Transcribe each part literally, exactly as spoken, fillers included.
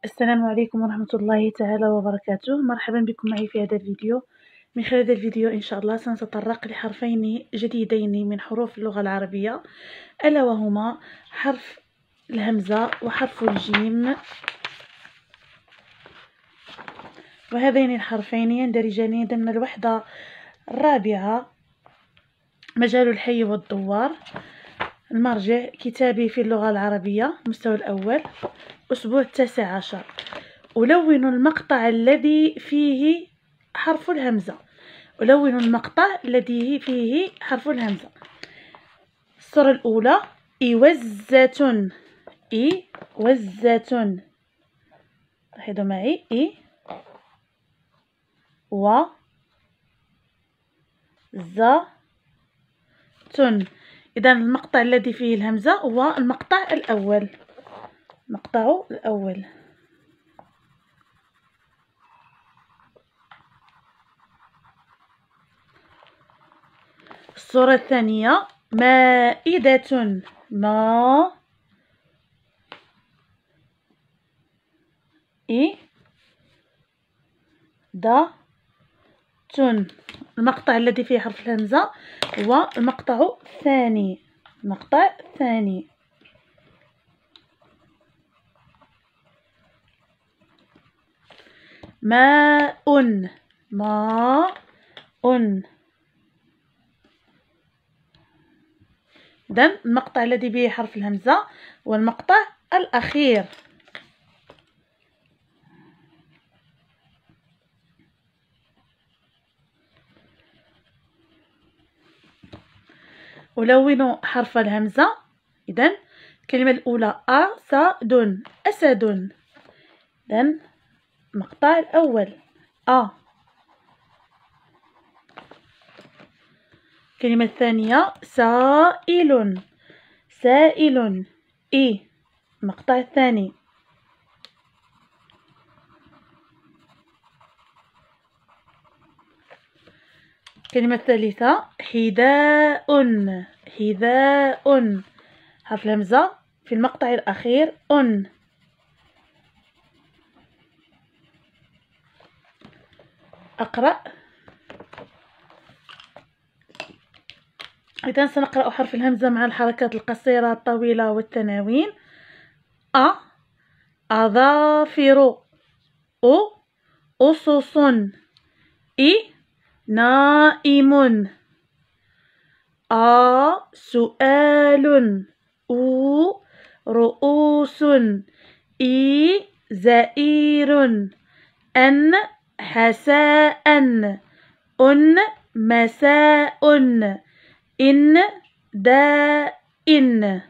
السلام عليكم ورحمة الله تعالى وبركاته. مرحبا بكم معي في هذا الفيديو. من خلال هذا الفيديو إن شاء الله سنتطرق لحرفين جديدين من حروف اللغة العربية، ألا وهما حرف الهمزة وحرف الجيم، وهذين الحرفين يندرجان ضمن الوحدة الرابعة مجال الحي والدوار. المرجع كتابي في اللغة العربية المستوى الأول، أسبوع التاسع عشر. ألون المقطع الذي فيه حرف الهمزة، ألون المقطع الذي فيه حرف الهمزة. الصورة الأولى إوزة، إوزة، لاحظوا معي إي و ز تن. إذا المقطع الذي فيه الهمزة هو المقطع الأول، المقطع الأول. الصورة الثانية مائدة، ما إي دا تن. المقطع الذي فيه حرف الهمزة هو المقطع الثاني، المقطع الثاني. ماء، ماء. إذن المقطع الذي به حرف الهمزة هو المقطع الأخير. ألون حرف الهمزة. إذن الكلمة الأولى أسد، أسد. إذن المقطع الأول أ. الكلمة الثانية سائل، سائل، إي. المقطع الثاني. الكلمة الثالثة حذاء، حذاء. حرف الهمزة في المقطع الأخير أن. أقرأ. إذا سنقرأ حرف الهمزة مع الحركات القصيرة الطويلة والتناوين. أ، أظافر، أ، أصص، إ، نائم، أ، سؤال، أو، رؤوس، إي، زئير، أن، حساء، أن، مساء، إن، دائن.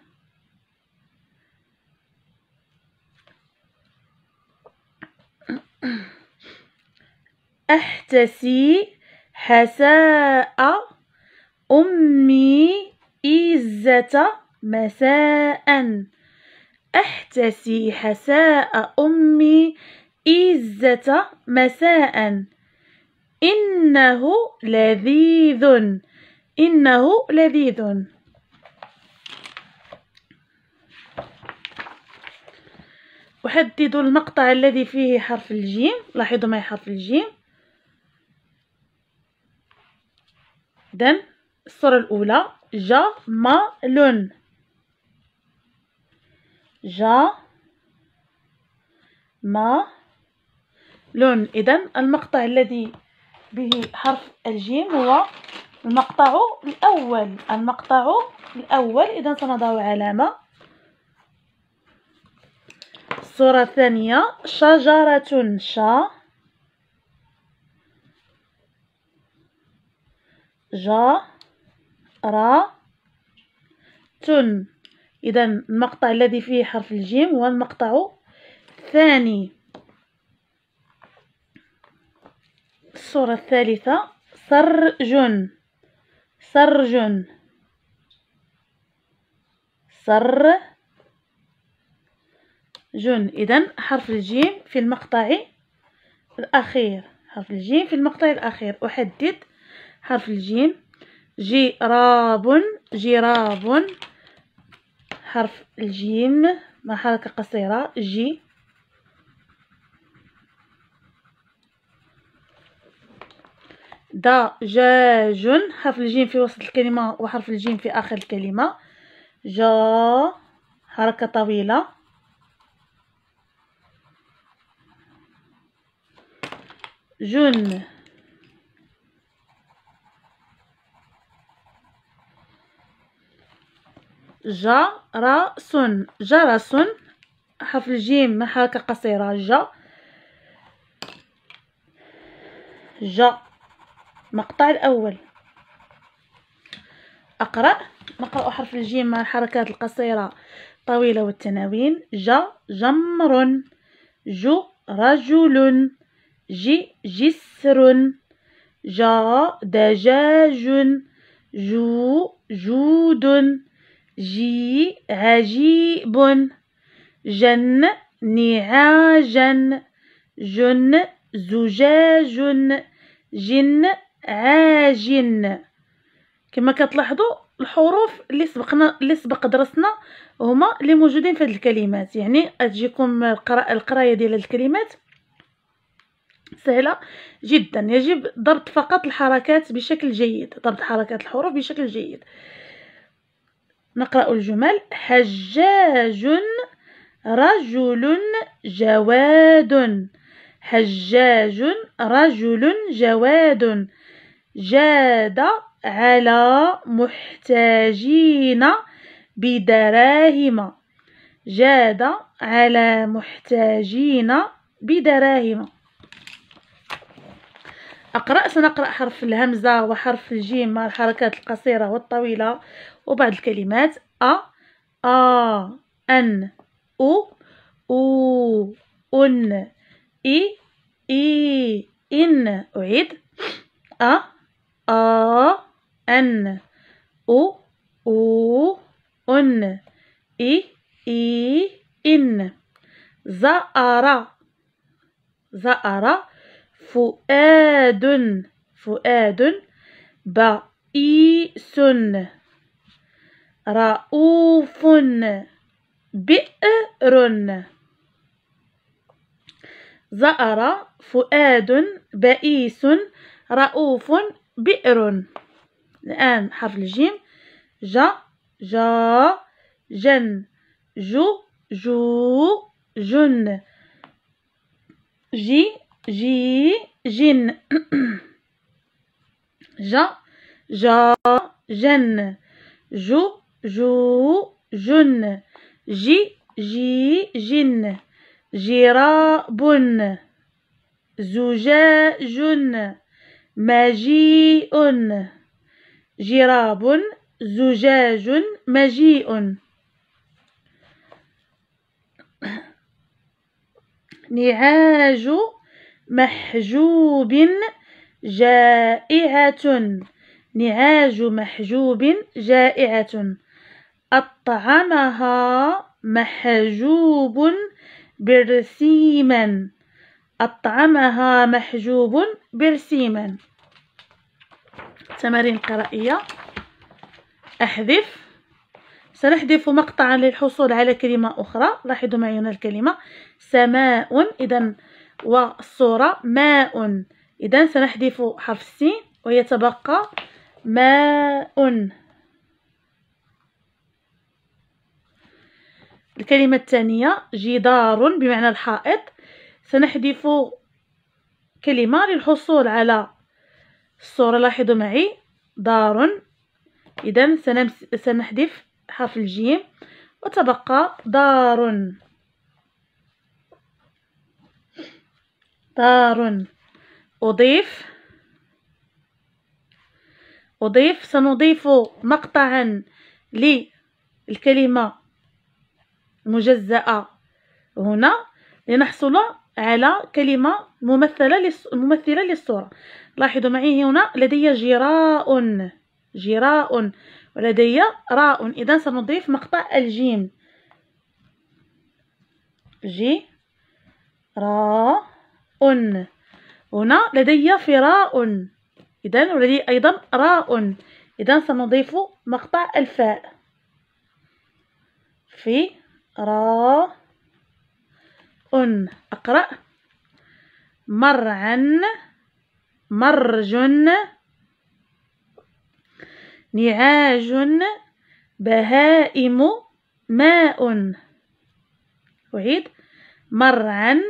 أحتسي، حساء، أمي، إزة، مساء. أحتسي حساء أمي إزة مساء. إنه لذيذ، إنه لذيذ. أحدد المقطع الذي فيه حرف الجيم. لاحظوا معي حرف الجيم. إذن الصورة الأولى جمل، جا ما لون. إذن المقطع الذي به حرف الجيم هو المقطع الأول، المقطع الأول. إذن سنضع علامة. الصورة الثانية شجرة، شا جا را تن. إذن المقطع الذي فيه حرف الجيم هو المقطع الثاني. الصورة الثالثة سرج، سرج، سر جن. إذن حرف الجيم في المقطع الأخير، حرف الجيم في المقطع الأخير. أحدد حرف الجيم. جراب، جراب. حرف الجيم مع حركة قصيرة جي. دجاج، حرف الجيم في وسط الكلمة وحرف الجيم في آخر الكلمة. جا حركة طويلة. جن جرس، جرس، حرف الجيم حركة قصيرة. جا جا مقطع الأول. أقرأ، نقرأ حرف الجيم مع الحركات القصيرة طويلة والتناوين. جا جمر، جو رجل، جي جسر، جا دجاج، جو جود، جي عجيب، جن نعاجا، جن زجاج، جن عاجن. كما كتلاحظوا الحروف اللي سبقنا اللي سبق درسنا هما اللي موجودين في هذه الكلمات، يعني تجيكم القراءه القرايه ديال الكلمات سهله جدا. يجب ضبط فقط الحركات بشكل جيد، ضبط حركات الحروف بشكل جيد. نقرأ الجمل. حجاج رجل جواد، حجاج رجل جواد، جاد على محتاجين بدراهم، جاد على محتاجين بدراهم. أقرأ، سنقرأ حرف الهمزة وحرف الجيم مع الحركات القصيرة والطويلة وبعض الكلمات. أ آ أن أو أو أن إي إي إن. أعيد. أ آ أن أو أو أن إي إي إن. زأر زأر فؤاد فؤاد بئيس رؤوف بئر. زأر فؤاد بئيس رؤوف بئر. الآن حرف الجيم. جا جا جن جو جو جن جي جي جن جا جا جن جو جو جن جي جي جن جراب زجاج مجيء جراب زجاج مجيء. نعاج محجوب جائعة نعاج محجوب جائعة. أطعمها محجوب برسيما أطعمها محجوب برسيما. تمارين قرائية. أحذف. سنحذف مقطعا للحصول على كلمة أخرى. لاحظوا معي هنا الكلمة سماء، إذن والصورة ماء، إذن سنحذف حرف السين ويتبقى ماء. الكلمة الثانية جدار بمعنى الحائط. سنحذف كلمة للحصول على الصورة. لاحظوا معي دار، إذن سنحذف حرف الجيم وتبقى دار. دار. أضيف. أضيف سنضيف مقطعا للكلمة المجزأة هنا لنحصل على كلمة ممثلة ممثلة للصورة. لاحظوا معي هنا لدي جراء جراء ولدي راء، إذا سنضيف مقطع الجيم جي راء. هنا لدي فراء، إذا ولدي أيضا راء، إذا سنضيف مقطع الفاء في راء. أقرأ مرعا مرج نعاج بهائم ماء. أعيد: مرعا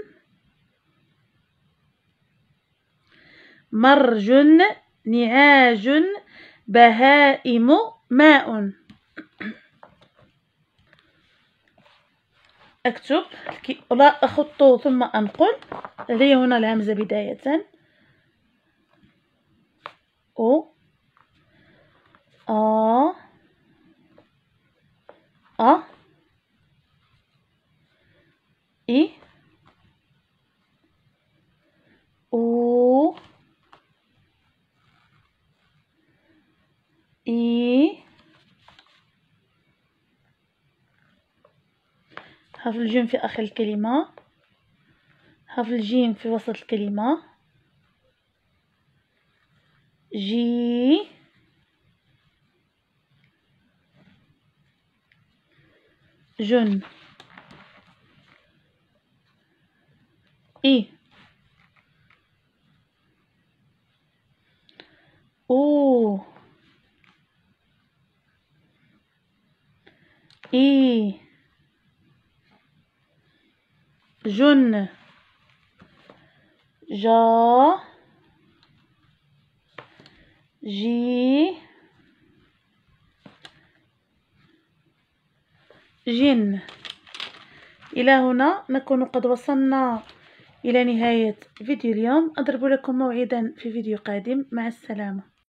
مرج نعاج بهائم ماء. أكتب لا أخط ثم أنقل. لدي هنا الهمزة بداية: أو آ أ إي أو إي. حرف الجيم في آخر الكلمة، حرف الجيم في وسط الكلمة، جي جن إي أو إي جن جا جي جن. إلى هنا نكون قد وصلنا إلى نهاية فيديو اليوم. أضرب لكم موعدا في فيديو قادم. مع السلامة.